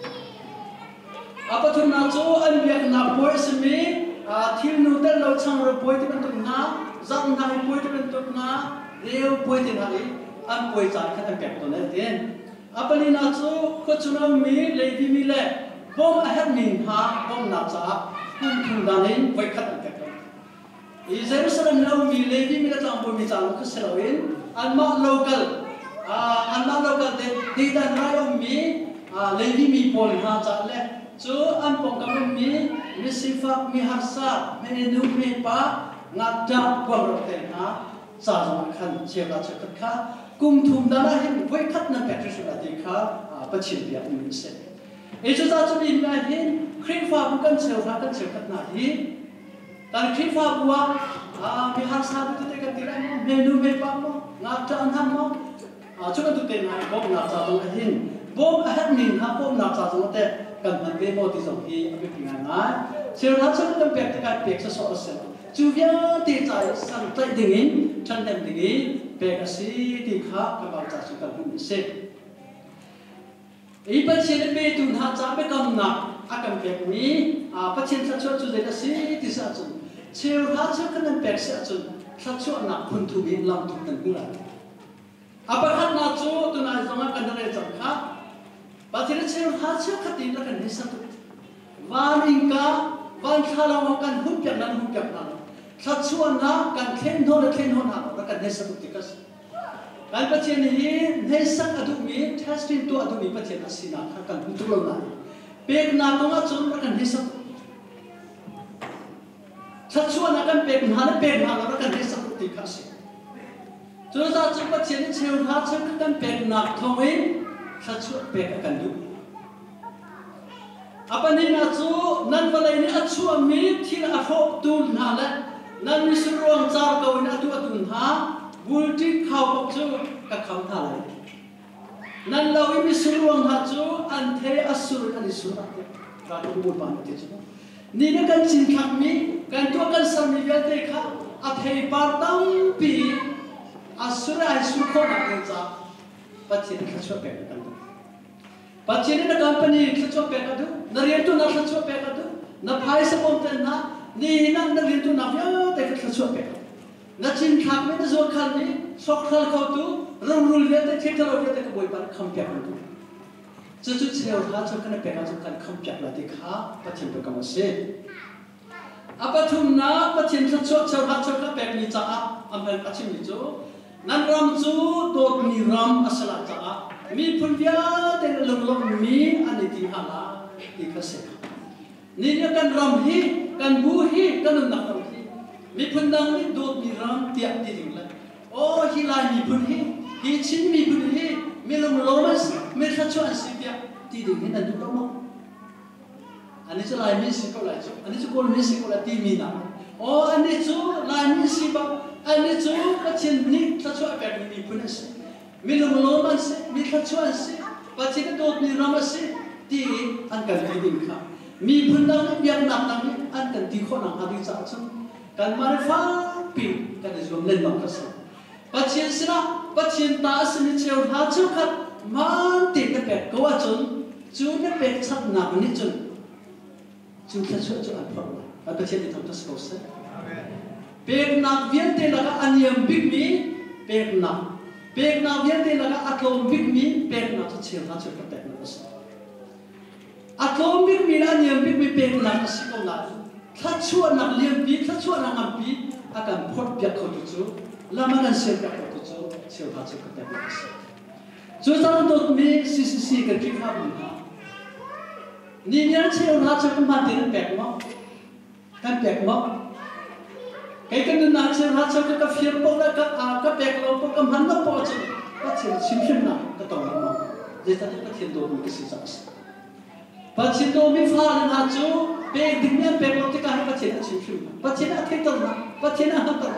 อาปัจจุบันจูอันเบียกนับป่วยสิมีอาทิลนูเตลเราช่างเราป่วยที่เป็นตุนน้าจังนายป่วยที่เป็นตุนน้าเรียวป่วยที่ไหนอันป่วยจากขั้นเป็ดตัวนี้เองอาปลีน่าจูก็จุนมีเลยดีมีเล่บ่มอาหารมินหาบ่มนับจ้าคุณคุณดานินไว้ขั้นเป็ดตัวอิสราเอลสระเรามีเลยดีมีกระจังบ่มีจ้าลูกเสลวินอันมาโลกัลอันมาโลกัลเด็ดดีด้านเรามีเลยดีมีปนหาจ้าเล่จูอันปงกับมีมีสิฟ้ามีฮัสซามีนูมีป้างัดจับกวางรถเต็นหาจ้าสมัครขันเชี่ยวราชกัดข้ากุมทุมดาราเห็นไว้คัดนั่นแปดสิบนาทีค่ะปัจฉิมเบียร์มีเสร็จเอจุจ้าจุบินได้เห็นคริสฟ้าบุกันเชี่ยวรากันเชี่ยวขัดนาทีแต่คริสฟ้าบัวมีฮัสซาบุตรเด็กกันตีไรมั้งเมนูเมป้ามั้งงัดจันทำมั้งชุกันตุเต็นให้บ่มนับจ้าตรงเห็นบ่มอาหารมินฮะบ่มนับจ้าตรงแต่กันมันเป็นโมติสองที่อภิปรายนะเชี่ยวราชกัดเป็นแปดการเปียกสะสมเสร็จจูเวียตีใจสั่งใจดิ่งฉันเต็มดิ่งเปกสีที่ข้ากำลังจะสุกันหุ่นเสร็จอีปัจเจกเปตุนหาจ้าเปกำนักอาการเปกนี้อาปัจเจกสัจจุจุเดกสีที่สัจจุเชี่ยวราชกันนั้นเปกสัจจุสัจจุนักคนทุบินลำทุกตันกุลาอาปัจจัยนักจูตุนายจงอากันนั้นจังข้าปัจเจกเชี่ยวราชกันที่นักนิสัตุวันอิงกาวันข้าเรากันหุ่นแบบนั้นหุ่นแบบนั้นสัดส่วนนะการเข่นโน่นเข่นโน่นหาเราการเนสตุติกัสการปัจจัยนี้เนสักอดุมีเทสติ้งตัวอดุมีปัจจัยนั้นสินะการหุ่นตัวเราเป็นนาตรงนั้นจนเราการเนสักสัดส่วนนะการเป็นหาเนี่ยเป็นหาเราการเนสักติกัสจนเราจะปัจจัยนี้เชื่อหาเชื่อการเป็นนักทวีสัดส่วนเป็นการดูapa ni nacu nan balai ni acu ami thil afok tul na le nan mi suruang jar kau ni atu atun ha bulti khau kok chu ka kham tha le nan lawi mi suruang ha chu an the asur ani sura te ka tu bul ban te chu ni ne kan chin khak mi kan to kan sam mi vel te kha a thei par tam pi asura ai su kho na te cha pathin kha chu pe kanปัจจัยนี้นักการพันธุ์ขจรเปกดูนักเรียนตัวนักขจรเปกดูนักพายสปอมเตนนะนี่นั่งนักเรียนตัวนักเยอะแต่ขจรเปกนักจินขับไม่ได้โจรขันนี้สกขันเขาดูรุ่งรุ่งเรียนแต่เที่ยวเราเรียนแต่กบฏปันคำเปกดูจะจุดเชี่ยวท้าชนกันเปกจุดกันคำเปกละที่ข้าปัจจัยเป็นกรรมเสียอาปัจจุบันนะปัจจัยขจรเชี่ยวท้าชนกันเปกมีจ้าอันเป็นปัจจัยมีจูนั่นรำจูโดดมีรำอัศลาจ้ามีพุทธะแต่ลงลงมีอันนี้ที่หาลาที่เขาเสกนี่เนี่ยกันรำฮีกันบูฮีกันนักรำฮีมีพุทธังนี่โดดมีรำเตียดีดิ่งเลยโอ้ฮีลายมีพุทธฮีฮีชินมีพุทธฮีมีลงลงมันมีข้าชวนสิเดียดีดิ่งนี่นั่นดูแล้วมั้งอันนี้จะลายมีสิก็ลายจูอันนี้จะคนมีสิก็ลายตีมีนะโอ้อันนี้จูลายมีสิบ้างอันนี้จูก็เช่นนี้ข้าชวนแบบมีพุทธสิมีลงลงมันสิมีข้าชวนสิปัจจัยก็โดดมีรำมันสิที่อันกันดีดิ่งค่ะมีพื้นดังนี้ยังหนักดังนี้อันกันที่คนหนังอดีตจังกันมาฟ้าปีกันจะรวมเล่นบังคับสิปัจเจียนสินะปัจเจียนตาสินิเชียวหาเจ้าขัดมันติดกับเป็ดก็ว่าจนจูนเป็ดชัดหนักนิดจนจูนแค่ช่วยจูนอันพอแล้วปัจเจียนที่ทำตัวสโลเซเป็ดหนักเวียนเตลักอันยังบิ๊กมีเป็ดหนักเป็ดหนักเวียนเตลักอัตโลมบิ๊กมีเป็ดหนักจะเชียวหาเจ้ากับเป็ดหนักสิอัตโลมบิ๊กมีอันยังบิ๊กมีเป็ดหนักสิก็หนักถ้าชั่วหนักเลี้ยงบีถ้าชั่วหนักมันบีอาการพดเปียกเขาจู่ๆแล้วมันกันเสียเปียกเขาจู่ๆเชียวหาเจ้ากับเป็ดหนักสิจู่ๆตอนตัวมีซีซีซีกันที่ข้าบุญหานี่เนี่ยเชียวหาเจ้ากับมันเดินแปลกมั้งกันแปลกมั้งไอ้กันนั่นเชียวหาเจ้ากับฟิลปอกแล้วกับอากับแปลกเราปอกกับมันต้องปอกจู่ก็เชียวชิมชิมนะก็ต้องมามั้งเดี๋ยวตอนนี้ก็เทียนโดนก็สิจังสิปัจจุบันมีฟ้าในหาจู่เป็ดดิ้งเนี่ยเป็ดเราที่การให้ปัจจัยนั้นชิมชิมปัจจัยนั้นที่ต้นนะปัจจัยนั้นหักต้น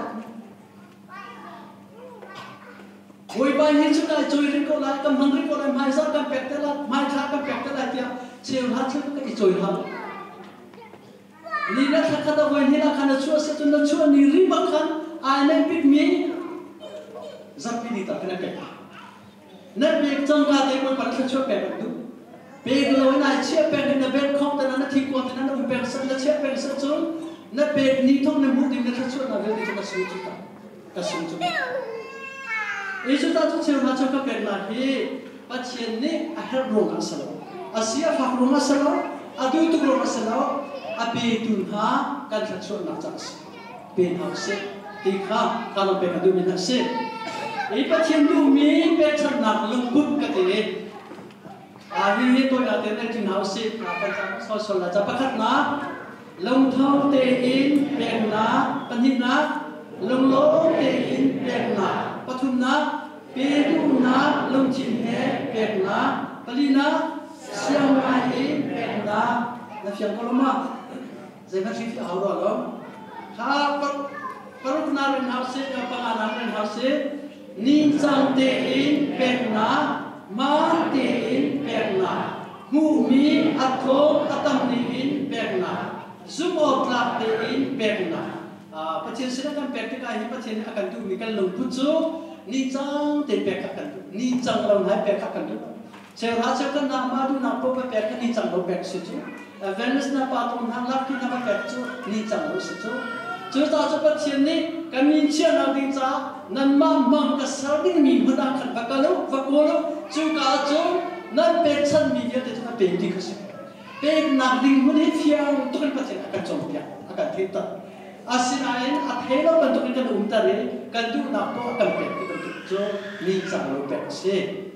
โวยไปเห็นชุดอะไรจุยริโกไลกำลังริโกไลไม่ทราบกันเป็ดแต่ละไม่ทราบกันเป็ดแต่ละเดียวเชี่ยวหาเชี่ยวก็อีจุยหานี่นะถ้าข้าตะวันนี่นะข้าจะช่วยสักจนจะช่วยนี่ริบังคันไอ้เนี่ยปิดมีจับปีนี้ตัดกันเป็ดนั่นเป็ดจังการเด็กมันปัจจัยช่วยเป็ดดูเป็ดเราเนี่ยเชี่ยวเป็ดเนี่ยเป็ดของแต่นั้นที่กวนแต่นั้นอุ้มเป็ดสักแล้วเชี่ยวเป็ดสักจนนั่นเป็ดนี่ท้องในมุดดินเนี่ยช่วยเราเรื่องนี้จะมาสู้จุดกันก็สู้จุดอีจุดนั้นต้องเชื่อมาเชื่อกับเป็นนาทีปัจจัยนี้อาหารโรงงานสลายอาเซียฟักโรงงานสลายอาดูตุกโรงงานสลายอาเปตุนหาการขัดช่วยนักจักรเป็นหางเสกตีข้าการลงไปกันดูมีนักเสกอีปัจจัยดูมีเป็นชั้นหนักลงบุกกันเองอาวิหิตัวอย่างเดินถึงหางเสกอาปัจจัยสอสละจะประคัดนะลงเท้าเตอินเป็นนะปัญญินะลงโลเตอินเป็นนะปฐุมนะเปรูนะลงจินเฮเป็นนะปลีนะเชียงใหม่เป็นนะแล้วเชียงกลมาเจ้าหน้าที่เอาหรอล่ะข้าปปรุณาเรนเฮาส์กับปานาเรนเฮาส์นิจังเตอินเป็นนะมาเตอินเป็นนะมูมีอัตโตอัตมนีอินเป็นนะซุมอตลาเตอินเป็นนะปัจจัยสิ่งนั้นเป็นที่การที่ปัจจัยนี้akan tu mikal lungpucu ni jang te pek akan tu ni jang lau hai pek akan tu saya rasa kan nama tu nama pek ni jang lau pek situ Venus na patung hang laki nama pek tu ni jang lau situ ceritaปัจจัยนี้kan ni cia na ding ca nan ma mang ka sarding mi huna kan bakalu bakolo juga jo nan pek chan mi dia te na pek di kasi pek na ding huni fiang tu kanปัจจัยakan jompiak akan kita Asinain athelo bentuk kan umtare kan tu napo akan pek bentuk jo ni sang lo pek se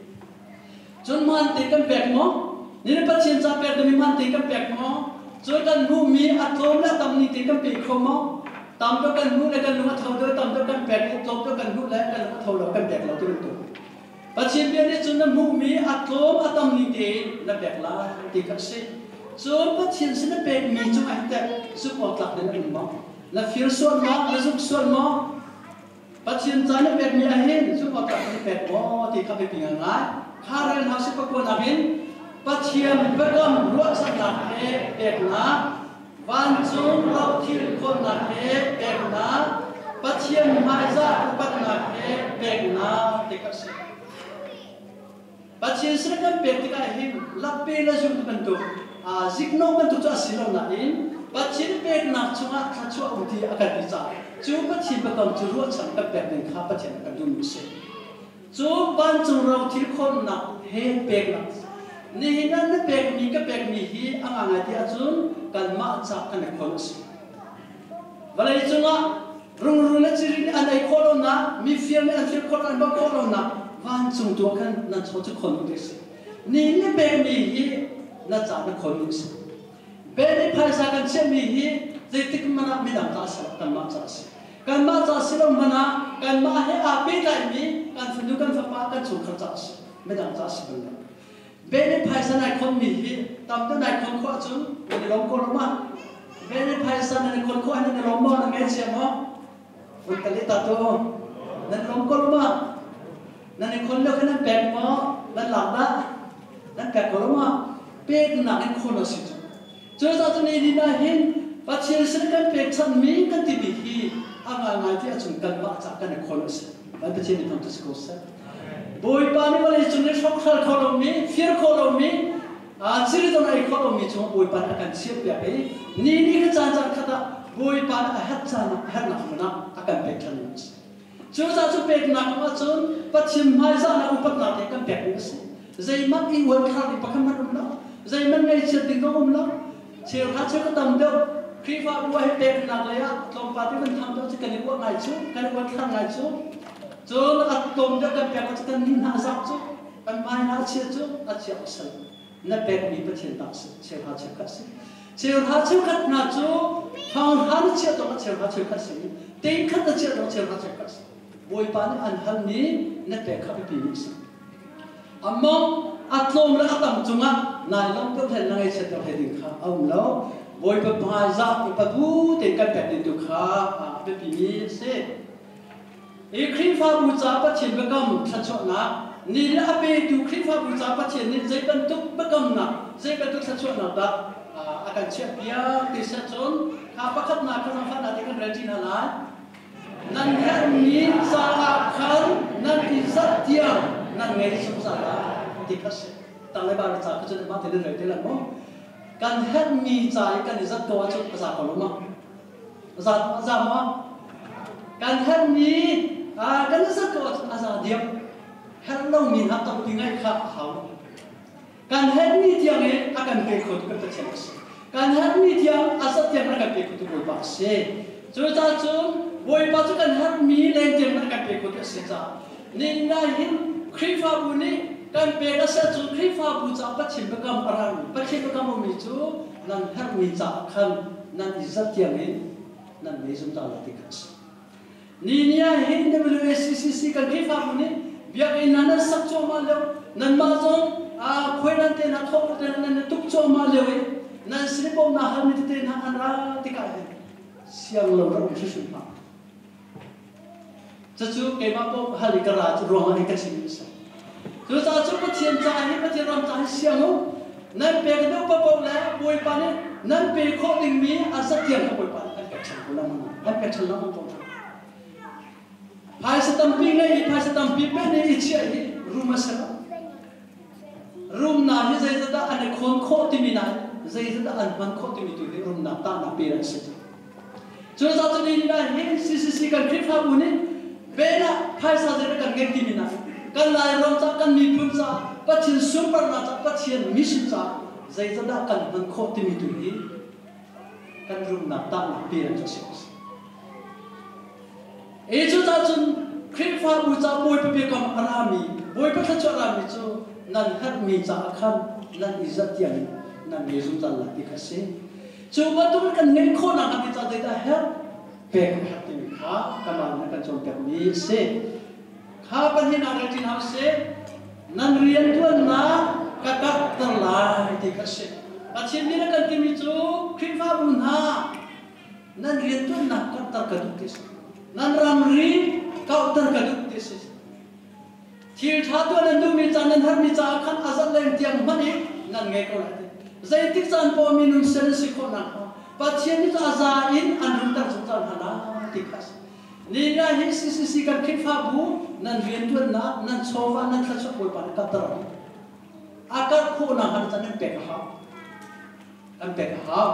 jon man te kan pek mo ni pa chen cha pek ni man te kan pek mo jo kan nu mi athom la tam ni te kan pek kho mo tam to kan nu la kan nu thau do tam to kan pek tom to kan nu la kan nu thau lo kan pek lo tu tu pa chen bi ni jon nu mi athom atam ni te la pek la te kan se jon pa chen se na pek mi chu ai te su po tlak den an mo la fir suan ma la zuk suan ma patien chana pek mi a hen chu pa ta ni pek mo ti kha pe pinga ngai kharan ha se pa ko na hen patien begam ruat san na he pek na van chung lau thil kon na he pek na patien mai za pat na he pek na te ka se patien se kan pek ti ka hen la pe la zum kan tu a zikno kan tu cha silo na inปัจจัยเป็นนักช่วยข้าช่วยอุทิศอาการดีใจจูปัจจัยประกอบจูรู้ฉันกับแบบหนึ่งข้าปัจจัยกันดูมิเศษจูบ้านจูเราที่คนนักเฮเป็นนักนี่นั่นเป็นมีกับเป็นมีฮีอ่างอะไรที่อาจุนกันมาจากกันในคนสิเวลาจูงะรุ่งรุ่งนั่นจีริอันใดโคโรนามีเฟียร์อันเฟียร์โคโรนาบ้าโคโรนาบ้านจูตัวกันนั่นชอบจะคนดูสินี่นี่เป็นมีฮีนั่นจากนักคนดูสิเป็นภาษากันเชื่อมีฮีจะติดมันไม่ดังจ้าสิกันมาจ้าสิกันมาจ้าสิเรามันนะกันมาให้อาเปได้มีกันฟังดูกันฟังมากันสูงขันจ้าสิไม่ดังจ้าสิเป็นเลยเป็นภาษาในคนมีฮีตามตัวในคนขวาจุนในลมโคลมาเป็นภาษาในคนขวาในลมบ่อในเงี้ยเสียมั้งฝุ่นกะลิตาโตในลมโคลมาในคนเลือกให้นั่นแปลกมั้งนั่นหลับละนั่นแปลกโคลมาเป็นหนักในคนละสิจุจนตอนนี้ดีนะเห็นปัจจัยสิ่งกันเป็นชั้นมีกันที่มีฮีอ่างงานที่อาจจะกันว่าจากกันในคนละสิมันเป็นเช่นนี้ทำตัวสกุลเสบอยปานี่มาเลยจงได้ชกขัลคอลมีเฟียร์คอลมีอาชีพตรงไหนคอลมีจงบอยปานอาการเชี่ยวแบบนี้นี่นี่ก็จานจานขดาบอยปานอาหัดจานอาหัดหนักมันนะอาการเป็ดทันนี้จู่จ้าจู่เป็ดหนักมาจนปัจฉิมหายจานอุปนักอาการเป็ดนี่สิใจมันอีวันข้าวนี่ปักมันอุ้มละใจมันไงเชื่อติงก็อุ้มละเชื่อข้าเชื่อก็ตำเดียวครีฟ้าบัวให้เป็ดหนักเลยอะลงปาที่มันทำเดียวจะกันว่าไงจู่กันว่าข้างไงจู่จู่อัดตมเดียวกันเป็ดก็จะกันนินหาซับจู่กันไม่น่าเชื่อจู่อาเชื่อสั่งนั่นเป็ดมีปัจฉิมตักสิเชื่อข้าเชื่อข้าสิเชื่อข้าเชื่อข้าหน้าจู่ทางหันเชื่อตรงเชื่อข้าเชื่อข้าสิเต็งข้าเชื่อตรงเชื่อข้าเชื่อข้าสิบอยปานอันหันนี้นั่นเป็ดข้าไปปีนี้สิอามองอัดลมและอัดต่ำจุงอ่ะนายลองเพิ่มเห็นนายเสร็จแล้วเห็นดิ้งข้าเอาแล้วบอยเป็นพายจับเป็นบูเต็งกันแบบดิ้งดูข้าไปปีนี้สิอีครีฟ้าบูชาปัจฉิมประกำชัดชดนะนี่ละไปดูครีฟ้าบูชาปัจฉิมนี่ใจเป็นตุกประกำนะใจเป็นตุกชัดชดนะดับอาการเชียบเปียติดชัดชนข้าประคับนาข้าสังขารนาที่กันเรจินาลายนั่นแค่มีสาขันนั่นอิสระเดียวนั่นไงสมศาระที่เขาเสียตั้งแต่บาริจาเขาจะได้มาถึงเรื่องนี้แหละมั้งการเห็นมีใจการอิสระตัวชุดภาษาของเรามั้งภาษาภาษามั้งการเห็นมีอ่าการอิสระตัวภาษาเดียวเห็นเรามีนับตั้งที่ไงข้าเขาการเห็นมีเที่ยงเองอาการเป็นคนก็จะเชื่อสิการเห็นมีเที่ยงอาศัยเที่ยงอาการเป็นคนก็บอกเสียจุดจ้าจุดบอยปัจจุบันเห็นมีแรงเที่ยงอาการเป็นคนก็เสียจ้านี่นายเห็นครีฟ้าบุญการเปิดเสจูครีฟ้าบุญจากปัจฉิมประกำอะไรปัจฉิมประกำมีจูนั่นแค่มีจากขันนั่นอิสระเทียงเองนั่นไม่สมตาลติกัสนี่เนี่ยเห็น ดับเบิลยู เอ ซี ซี ซี การครีฟ้าบุญเบียร์นั่นสักโจมาเลวนั่นมาจงอ่าคุยนั่นเตนะทบเตนะนั่นทุกโจมาเลวนั่นสิบปมนาฮันนี่เตนะอันราติกาเองเสียงเราเราไม่ชุดมาจะจูเกี่ยวกับฮัลลิกราจรวมให้กันสิมิสจูจะจูปัจจัยใจให้ปัจจัยรำใจเสียงนั่นเป็นเรื่องปะปนแล้วบวยปานนั่นเป็นข้อติงมีอาศัยเทียงกับบวยปานให้เป็นฉันคนละมันให้เป็นฉันละมันตรงนั้นภายสตัมปีไงภายสตัมปีเป็นในอิจฉาที่รูมาเสร็จรูมนาที่ใจจะได้อันคนข้อติมีนั้นใจจะได้อันมันข้อติมีตัวที่รูมนาตาหน้าปีนั้นเสร็จจูจะจูนี่ได้เห็นสิสิสิกันคลิปภาพบุญนี่เป็นอะภายสาจะได้กันเงินที่มีนั้นกันลายรำจากกันมีพุ่มจ้าปัจฉิมซูเปอร์นาจากปัจฉิมมิชิจ้าใจจะได้กันมันโคตรมีตัวนี้กันรุ่งนับตั้งปีนั้นจะเสียเอจูจ้าจุนคริฟ้าบูชาบอยไปเปียกกับอารามีบอยไปขจรอารามีจูนั่นฮัดมีจ้าขันนั่นอิจฉาเทียนนั่นมีสุนทรลัทธิกเสจูว่าตัวกันเงินโคนักที่จ้าได้ได้เฮลเปียกฮัดที่มีข้ากำลังนักการจงแบบนี้เสข้าปัญหาอะไรที่น่าเสียนั่นเรียนตัวน่ะกักตลาดที่เขาเสียปัจจุบันนี้กันที่มีจูคริฟ้าบุญหานั่นเรียนตัวน่ะกักตลาดกระดุกที่สุดนั่นรำรีกักตลาดกระดุกที่สุดที่ท้าตัวนั้นดูมีจานนั้นหัดมีจานขันอาศัยแรงเตียงมันเองนั่นไงก็แล้วใจติดจานพอมีนุ่นเซนสิคนนั้นปัจจุบันนี้อาศัยอินอันรุ่งตั้งสุดจานหาที่เขานี่นะเห็นสิสิสิกันคลิปภาพบุนั่นเรียนตัวนั้นนั่นโซฟานั่นขัดชอบบุยปานกับตระอากาศคู่นั้นหันจะนั่นเป็กหาอันเป็กหา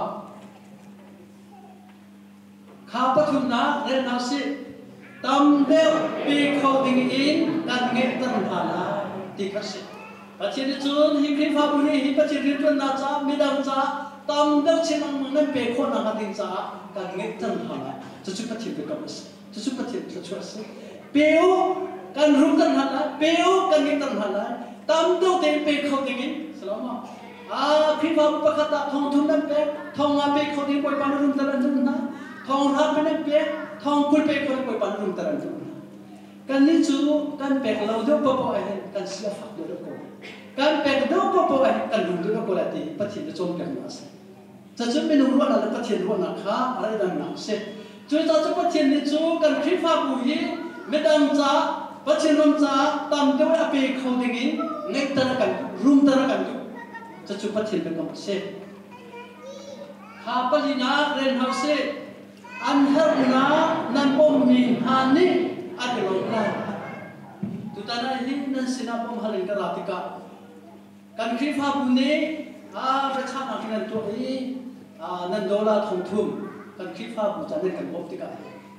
ข้าพเจ้านะเรียนเอาสิตำเดียวปีเขาดิ่งอินกันเงียบตั้งหาละที่เขาสิปัจจุบันจูนฮิคลิปภาพบุนี่ฮิปัจจุบันเรียนตัวนั้นจ้าไม่ดังจ้าตำเดียวเช่นนั้นมันเป็กคนนั้นหันดิ่งจ้ากันเงียบตั้งหาละจะจุดปัจจุบันกับสิจะสุภาพจะช่วยสิเปียวกันรุ่งกันหันละเปียวกันยิ่งกันหันละตามตัวเต็มเปียวเขาดิ่งสลามอ่าพี่พ่อประกาศทองทุนนั้นเปียวทองอาเปียวเขาดิ่งปล่อยปานรุ่งตะลันทุนนะทองรับเป็นเปียวทองคุยเปียวเขาดิ่งปล่อยปานรุ่งตะลันทุนนะกันนี่จูกันเปียวเราเดี๋ยวปะปะเองกันเสียฝักเดี๋ยวก็กันเปียวเดี๋ยวปะปะเองกันรุ่งเดี๋ยวก็ละทีปัจจุบันจะจมกันมาสิจะจุดเป็นรุ่งวันอะไรปัจจุบันนะข้าอะไรต่างๆเสร็จจูจ้าจูปัจจุบันจูกันคลิปภาพบุญไม่ดังจ้าปัจจุบันจ้าตามเดี๋ยวอาเปียเขาดิ่งเงินตระกันรุ่งตระกันจะจูปัจจุบันก็มาเสร็จข้าพเจ้าเรียนเอาเสร็จอันเฮร์นานันปมมีฮานี่อันเดียวกันตุตานาหินันสินาปมฮัลินกราติกาการคริฟ้าบุญนี้อาประชาชนนันตัวนี้นันโดลาทงทุ่มการคริฟ้าบุญจะได้กันพบติกา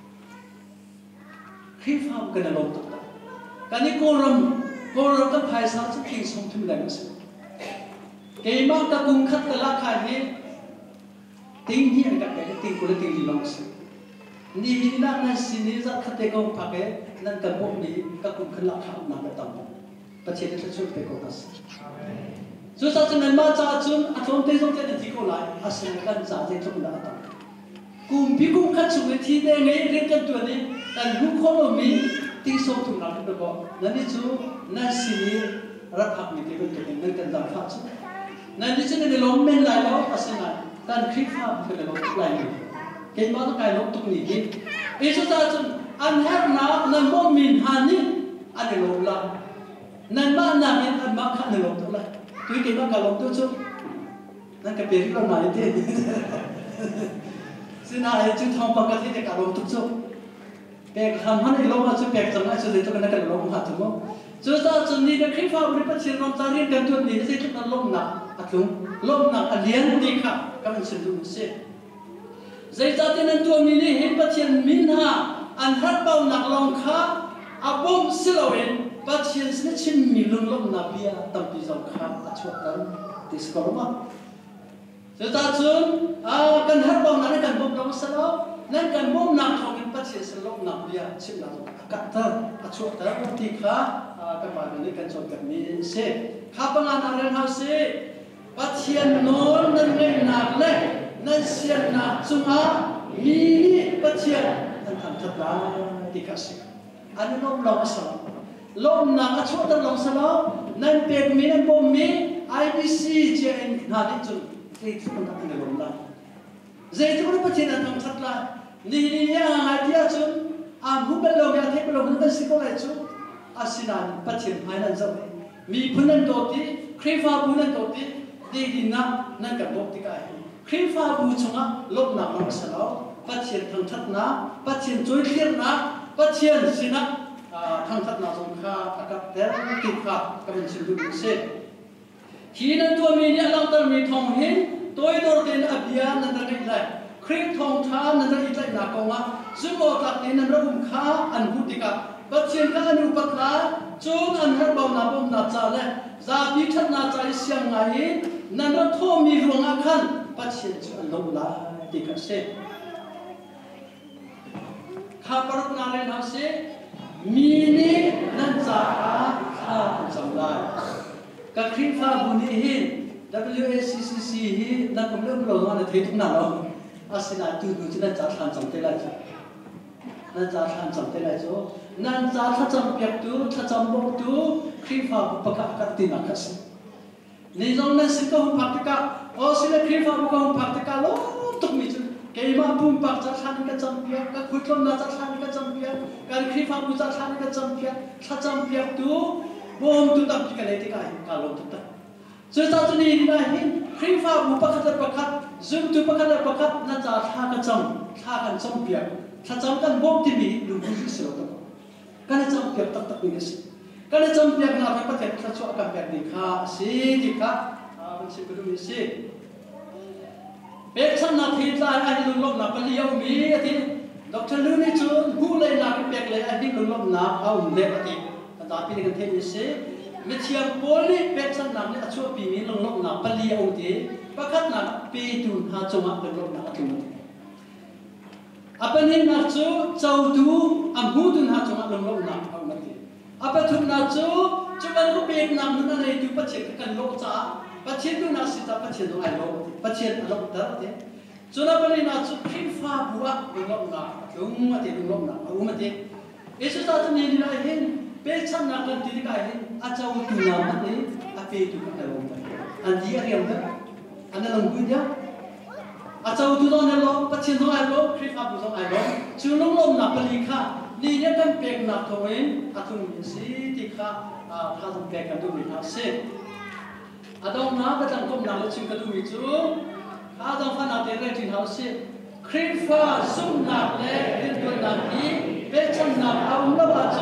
คริฟ้ากันลงตุตาการนี้โกรมโกรมกับภายสารสุขีสมทุ่มแรงสุดเกี่ยมกับกุมขัดตะลักขันนี้ทิ้งที่อันกับแกทิ้งคนละทิ้งลีลองสุดนี่นั่นนั่นสินี่จะขัดเตะกงพักเองนั่นกับพวกนี้กับกุมขัดลักขันนั่นเป็นตั้งประเทศที่ช่วยเตะกงทัศน์สุดท้ายจะนั่นมาจ้าจุนอาจจะเตะส่งเจ้าที่เขาไล่อาศัยกันจ้าเจ้าทุกคนตั้งกุมพิกุมขัดสุดที่เด้งเองเรื่องกันตัวนี้แต่ลูกคนมีที่ส่งถึงเราทุกคนนั่นนี่จูนั่นสินี่รับหักมีที่เป็นตัวเองนั่นกันจ้าฟัดสุดนั่นนี่จูในลมเป็นไรแล้วอาศัยนั่นการคลิปภาพเป็นลมทุกไรอยู่เกี่ยมาต้องการลมทุกนี้เอสุดท้ายจุนอันแรกนะนั่นโมมินฮันนี่อันนี้ลมละนั่นมาหนามินอันมาขันลมทุกไรตัวเกี่ยมาการลมทุกชุดนั่นก็เป็นเรื่องไหนที่สิ่งนั้นจึงทำปกติในการลมทุกชุดแกทำให้ลมมาชุดแกทำให้ชุดเด็กตัวนั้นก็ลมหัดถูกมั้งสุดท้ายจุนนี่ก็คลิปภาพบริปัตย์เชื่อมต่อเรื่องกันตัวนี้ที่ทุกนั้นลมหนักอัดลมลมหนักอันเลี้ยงดีค่ะก็มันชื่อดูเสียใจจัดนั้นตัวมีนี่เห็นปัจเจียนมินหาอันฮัดเบาหนักลงค่ะอาบุมสิลเวนปัจเจียนสิ่งชิมมีลมลมนับเบียตั้งปีสองค่ะอัชวกันดิสกอร์มาใจจัดจุนอ่ากันฮัดเบาหนักกันบุมลงสลบนั่นกันบุมหนักของปัจเจียนสลบนับเบียชิมนักกัดตั้งอัชวกันที่ค่ะอ่ากันมาเป็นกันชนกันมีเสียข้าพงานอะไรนะเสียปัจเจียนโน้นนั่นไม่หนักเลยนั่นเสียหนักจุงอามีนี่ปัจเจียนนั่นทำทัดลาที่กัสอันนี้ลมลงสลบลมหนักช่วงนั้นลงสลบนั่นเป็นมีนั่นบ่มี ไอ บี ซี เจนนาดิจุนที่ทุกคนนั่นลมละเจ้าทุกคนปัจเจียนนั่นทำทัดลานี่นี่ยังไงที่อาจุนอาบุบลงยาเทปลงนั่นสิโกเลยจุอาศินันปัจเจียนภายนั้นจะมีพนันโตติครีฟ้าบุนันโตติดีดีนะนั่นกับบอกที่กายครีฟ้าบูชงะลบหนักมาสลาวปัจเจียนทางทัดนะปัจเจียนจุยเลียนนะปัจเจียนสินะทางทัดนะสงฆ์อากับเดรติกากับเป็นสิ่งที่เสกทีนั้นตัวมีเนี่ยเราต้องมีทองหินตัวอีตัวเต็นอภิญานั่นนั่นอีกเลยครีทองท้านั่นนั่นอีกเลยนักกงะซึ่งบอกหลักนี้นั่นเราอุ้มข้าอันบุติกาปัจเจียนข้าอันอุปการจูงอันฮับบ่าวนาบ่มนาจ่าเลยซาบิทัดนาจ่าเสียงไงนั่นเราโทมีรวงอาคันปัจเจียนจูอันลงลาติกาเสข้าปรกนาเรนหาเสมีนี่นั่นจ่าข้าจำได้กับคริฟ้าบุญหิน ดับเบิลยู เอ ซี ซี ซี หินนั่นผมเริ่มลงมาในเทปนั้นแล้วอาศิลาจูดูที่นั่นจ่าทันจำเตลัยจ้ะนั่นจ่าทันจำเตลัยจ้ะนั่นจ่าถ้าจำเปียกดูถ้าจำบอกดูคริฟ้าบุปผากัดตินักสินี่ตรงนั้นสิ่งที่ผมพักติกาโอ้สิ่งที่คริฟ้าบุปผาพักติกาโลตุกมิจุเกี่ยมาบุญปักจ่าทันก็จำเปียกก็คุยกันน่าจ่าทันก็จำเปียกการคริฟ้าบุจ่าทันก็จำเปียกถ้าจำเปียกดูบ่มตุตับที่กันเลยที่กันกาลงตุตับสุดท้ายจุนี่นะเห็นคริฟ้าบุปผากัดปักกัดซึมตุปักกัดปักกัดนั่นจ่าท่าก็จำท่ากันจำเปียกถ้าจำกันบ่มที่มีดูบุญที่สุดแล้วการจำเปียกตักตักนี่สิการจำเปียกนาเป็นประเทศที่ชอบกันแบบนี้ค่ะสิที่ค่ะมันสิเป็นดูสิเป็นชั้นนาทีตายไอ้ลุงลบนาปลีเอามีที่ดอกเตอร์ลูนี่จูนผู้เลยนาเป็นเปียกเลยไอ้ที่ลุงลบนาเอาเล็บที่แต่ตาปีนี้กันเทนี่สิมิเชียงโพลีเป็นชั้นนาเนี่ยช่วยปีนี้ลุงลบนาปลีเอาที่ประคัดนาปีตุนหาจงอ่ะลุงลบนาที่มันapa ni nacu jauh tu amhu tu nak cuma lom nak kau nanti apa tu nacu cuma kau pek nak mana ni tu pacet kan lok ca pacet tu nak sita pacet tu ai lok pacet lok tar te cuma apa ni nacu khifa buat lom nak lom mati lom nak kau mati itu satu ni ni lah hen pecan nak kan tidik ai hen acau tu nak mati apa itu kan lom andi ari am dah anda lom diaอาจารย์ดูตอนนั้นเราปัจจุบันเราคริสต์มาสเราเราชื่อลงลมนับลีค่ะนี่เนี่ยเป็นเปกนับตัวเองอาตุมิสิที่ค่ะถ้าต้องเปกกันดูมีท่าเสกอาดองน้าก็ต้องก้มหน้าแล้วชิมกันดูมีจูถ้าต้องฟันอาเตเรจินท่าเสกคริสต์มาสสุ่มนับเล่เรื่องตัวนับนี้เป็นชั้นนับเอาหน้าบาดจุด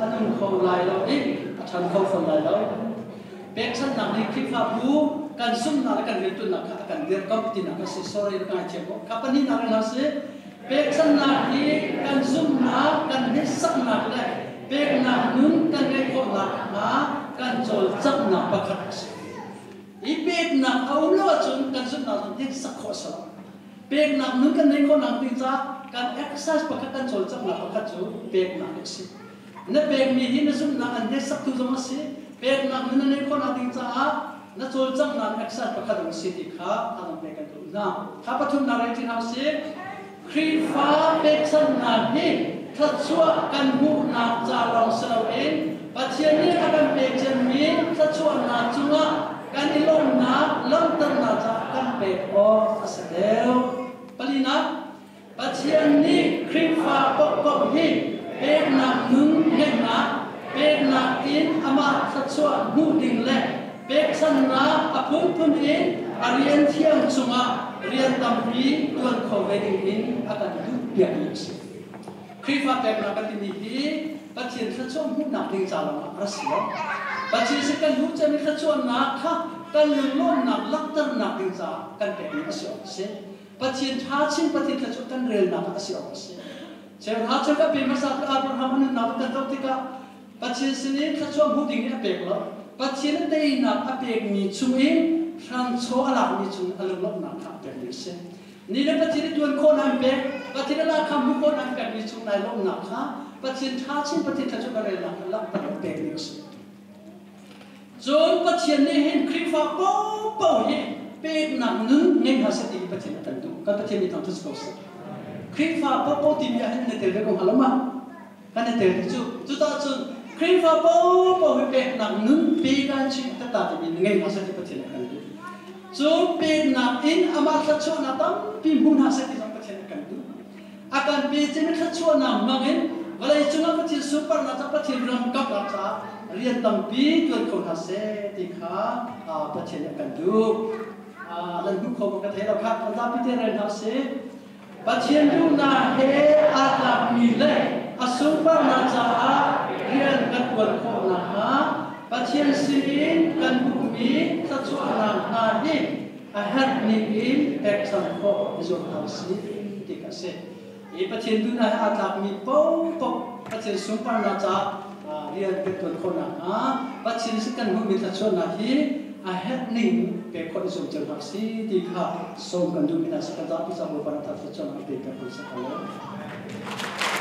อันนั้นเขาลายเราเองฉันเขาคนลายเราเป็กฉันหนักในคลิปฟ้าบูการซุ่มหนักกันเรียนตัวหนักกันเรียนก็ติดหนักก็เสียสละการเชื่อมกับปนิหนักเราเสียเป็กฉันหนักที่การซุ่มหนักกันให้สักหนักเลยเป็กหนักนู้นกันให้คนหนักนะกันโจลจับหนักประคับอีเป็กหนักเอาเลือดจนกันซุ่มหนักที่สักข้อสอบเป็กหนักนู้นกันให้คนหนักติดจ้าการเอ็กซ์ไซส์ประคับกันโจลจับหนักประคับจูเป็กหนักเสียนั่นเป็กมีหินซุ่มหนักอันเด็กสักตัวจะมาเสียเป็กหนักนู้นให้คนหนักติดจ้านั่นโจลจับหนักเอ็กซ์ไซส์ประคับกันเสียที่ข้าอันนั้นเป็กกันตัวน่ะข้าปฐุมนารีที่ทำเสียครีฟ้าเป็กฉันหนักที่ถ้าชั่วกันหูหนักจะลองเสนอเองปัจจัยนี้อาการเป็กจะมีถ้าชั่วหนักจังว่าการที่ลงหนักลงตั้งหนักจะกันเป็กออกเสด็จปลีนะปัจจัยนี้ครีฟ้าปกปกที่เป็กหนักหนึ่งเห็นหนักเป็กหนักอินอามาถ้าชั่วหูดิ่งเล็กเป็กฉันหนักอภุมพุนอินอาเรียนเที่ยงจุงะเรียนตำปีตัวโควิดอินอาการดุเบียดยิ่งสิครีฟ้าเป็กหนักกันที่นี่ปัจจัยถ้าชั่วหูหนักดิ่งจะลงรัสเซียปัจจัยสิ่งกันหูจะมีถ้าชั่วหนักค่ะกันลืมล้นหนักลักตั้งหนักดิ่งจะกันเป็กนี้เสียเสียปัจจัยท้าชิงปัจจัยถ้าชั่วกันเรียนหนักเสียเสียเช่นถ้าชั่วก็เป็นภาษาอับราฮัมนั้นนับกันตัวที่ก็ปัจจัยสิ่งนี้ถ้าชั่วหูดิ่งเนี่ยเป็กแล้วปัจจัยนั้นได้หนักเป็กมีชุ่มเองทางโชว์หลักมีชุ่มอารมณ์ล้นหนักเป็กนี้เสียนี่แหละปัจจัยตัวคนนั้นเป็กปัจจัยนั้นคำพูดคนนั้นเป็กมีชุ่มในล้นหนักค่ะปัจจัยท้าชิงปัจจัยถ้าชั่วกันเรียนหนักลักตั้งเป็กนี้เสียจนปัจจัยนี้เห็นคลิปฟ้าเป้าเป้าเห็นเป็กหนักนึงเงินหาเสียปัจจัยนั้นดูก็ปัจจัยนี้ทำทุกสิ่งคลิปฟ้าเป้าเป้าที่มีอะไรในเทเลกงฮัลโหลมากันในเทเลจูจุดต่อจุดคลิปฟ้าเป้าเป้าเป็กหนักนึงเป็กกันชิงตัดตัดที่มีเงินหาเสียปัจจัยนั้นดูจนเป็กหนักอินอามาทัชชวนาตั้มพิมพ์หาเสียที่ปัจจัยนั้นดูอาการเป็กจะไม่ทัชชวนามังเงินเวลาจุดนั้นปัจจัยสุปาร์นาจับปัจจัยรำกับรักษาเรียนตั้มปีตัวคนหาเสียที่ข้าปัจจัยนั้นดูหลังทุกคนก็เทเราครับตอนพิจารณาเสียปัจจัยดูน่าเฮอาตามีเล่อสุปานาจาเรียนกันตัวคนนะฮะปัจจัยสิ่งกันบุมีสัจวนานาดิอาหัดนิอินเอกสังโฆจงทำสิ่งที่กษัตริย์อีปัจจัยดูน่าอาตามีปุ๊บปุ๊บปัจจัยสุปานาจาเรียนกันตัวคนนะฮะปัจจัยสิ่งกันบุมีสัจวนาดิอาเหตุนี้เป็นคนที่สมเจริญทักษิณที่ข้าส่งกันดูมินาสกัดพิจารณาบรรทัดจนเป็นคนสักคน